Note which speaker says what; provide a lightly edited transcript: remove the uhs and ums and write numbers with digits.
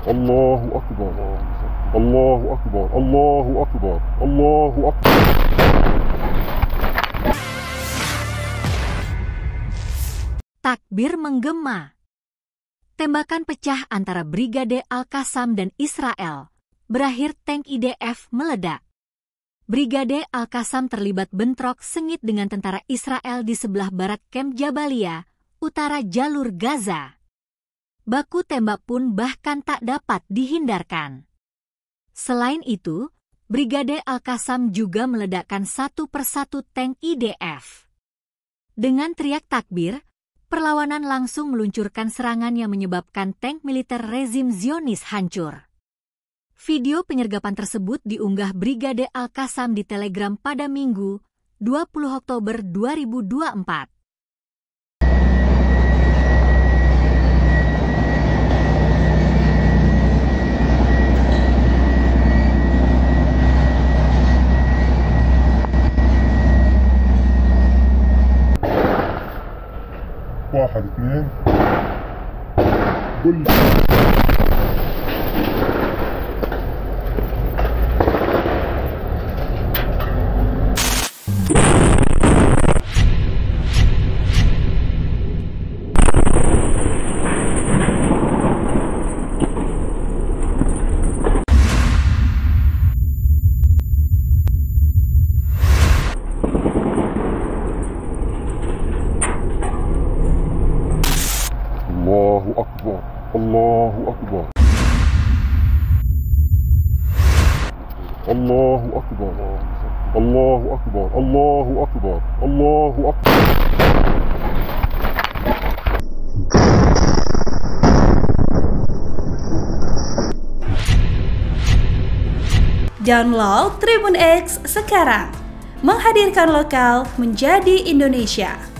Speaker 1: Allahu Akbar. Allahu Akbar. Allahu Akbar. Allahu Akbar.
Speaker 2: Takbir menggema. Tembakan pecah antara Brigade Al-Qassam dan Israel. Berakhir tank IDF meledak. Brigade Al-Qassam terlibat bentrok sengit dengan tentara Israel di sebelah barat Kamp Jabalia, utara jalur Gaza. Baku tembak pun bahkan tak dapat dihindarkan. Selain itu, Brigade Al-Qassam juga meledakkan satu persatu tank IDF. Dengan teriak takbir, perlawanan langsung meluncurkan serangan yang menyebabkan tank militer rezim Zionis hancur. Video penyergapan tersebut diunggah Brigade Al-Qassam di Telegram pada Minggu, 20 Oktober 2024.
Speaker 1: واحد اثنين قل Allahu Akbar. Allahu Akbar. Allahu Akbar. Allahu Akbar. Allahu Akbar. Allahu Akbar.
Speaker 3: Download Tribun X sekarang. Menghadirkan lokal menjadi Indonesia.